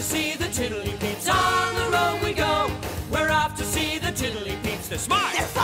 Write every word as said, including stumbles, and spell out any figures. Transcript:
see the Tiddly Peeps. On the road we go. We're off to see the Tiddly Peeps. They're smart. They're